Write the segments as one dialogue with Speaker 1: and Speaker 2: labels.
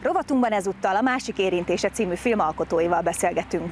Speaker 1: Rovatunkban ezúttal a Másik érintése című film alkotóival beszélgetünk.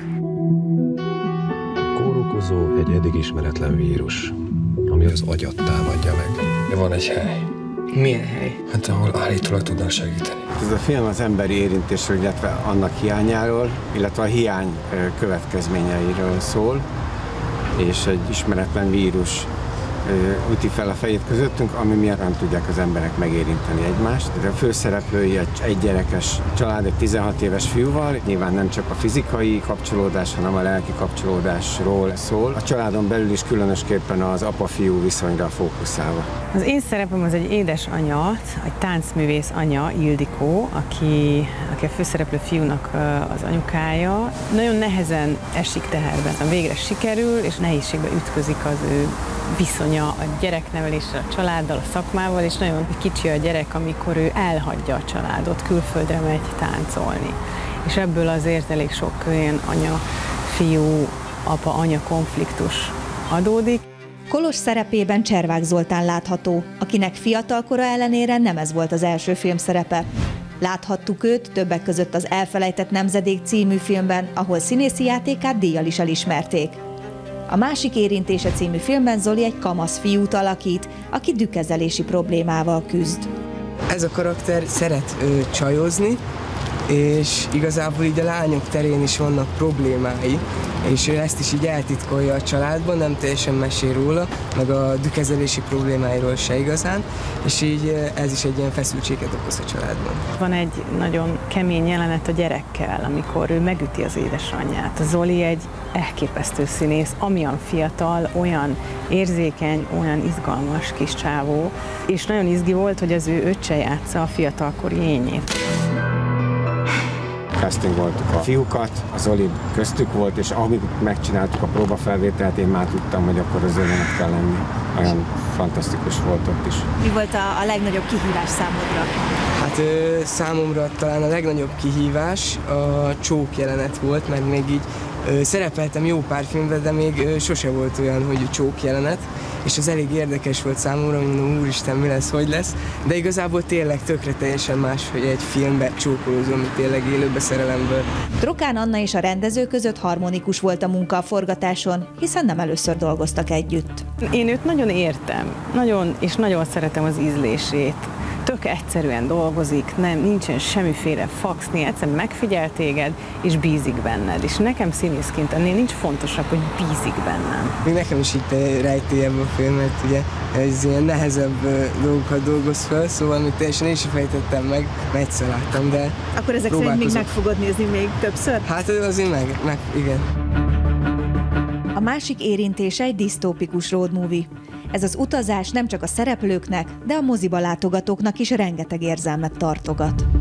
Speaker 2: Kórokozó egy eddig ismeretlen vírus, ami az agyat támadja meg.
Speaker 3: Van egy hely.
Speaker 4: Milyen hely?
Speaker 3: Hát ahol állítólag tudnak segíteni.
Speaker 5: Ez a film az emberi érintésről, illetve annak hiányáról, illetve a hiány következményeiről szól, és egy ismeretlen vírus üti fel a fejét közöttünk, ami miatt nem tudják az emberek megérinteni egymást. De a főszereplői egy gyerekes család, egy 16 éves fiúval, nyilván nem csak a fizikai kapcsolódás, hanem a lelki kapcsolódásról szól. A családon belül is különösképpen az apa-fiú viszonyra fókuszálva.
Speaker 4: Az én szerepem az egy édesanya, egy táncművész anya, Ildikó, aki a főszereplő fiúnak az anyukája. Nagyon nehezen esik teherben. Végre sikerül, és nehézségbe ütközik az ő viszonya a gyerekneveléssel, a családdal, a szakmával, és nagyon kicsi a gyerek, amikor ő elhagyja a családot, külföldre megy táncolni. És ebből azért elég sok ilyen anya-fiú, apa-anya konfliktus adódik.
Speaker 1: Kolos szerepében Cservák Zoltán látható, akinek fiatalkora ellenére nem ez volt az első filmszerepe. Láthattuk őt többek között az Elfelejtett nemzedék című filmben, ahol színészi játékát díjjal is elismerték. A Másik érintése című filmben Zoli egy kamasz fiút alakít, aki dühkezelési problémával küzd.
Speaker 6: Ez a karakter szeret csajozni, és igazából így a lányok terén is vannak problémái, és ő ezt is így eltitkolja a családban, nem teljesen mesél róla, meg a dühkezelési problémáiról se igazán, és így ez is egy ilyen feszültséget okoz a családban.
Speaker 4: Van egy nagyon kemény jelenet a gyerekkel, amikor ő megüti az édesanyját. A Zoli egy elképesztő színész, amilyen fiatal, olyan érzékeny, olyan izgalmas kis csávó, és nagyon izgi volt, hogy az ő öccse játsza a fiatalkori ényét.
Speaker 5: Castingoltuk a fiúkat, a Zoli köztük volt, és amíg megcsináltuk a próbafelvételt, én már tudtam, hogy akkor az övének kell lenni. Olyan fantasztikus volt ott is.
Speaker 1: Mi volt a legnagyobb kihívás számodra?
Speaker 6: Hát számomra talán a legnagyobb kihívás a csók jelenet volt, mert még így szerepeltem jó pár filmben, de még sose volt olyan, hogy csók jelenet, és az elég érdekes volt számomra, mondom, úristen, mi lesz, hogy lesz, de igazából tényleg tökre teljesen más, hogy egy filmbe csókolózom, mint tényleg élőbe szerelemből.
Speaker 1: Trokán Anna és a rendező között harmonikus volt a munka a forgatáson, hiszen nem először dolgoztak együtt.
Speaker 4: Én őt nagyon értem, nagyon szeretem az ízlését. Tök egyszerűen dolgozik, nincsen semmiféle faxni, egyszerűen megfigyel téged, és bízik benned. És nekem színészként ennél nincs fontosabb, hogy bízik bennem.
Speaker 6: Még nekem is itt rejtélyebb a film, mert ugye ez ilyen nehezebb dolgokat dolgoz fel, szóval még teljesen én sem fejtettem meg, mert egyszer láttam, de
Speaker 1: akkor ezek szerint még meg fogod nézni még többször?
Speaker 6: Hát azért meg igen.
Speaker 1: A Másik érintése egy disztópikus road movie. Ez az utazás nem csak a szereplőknek, de a moziba látogatóknak is rengeteg érzelmet tartogat.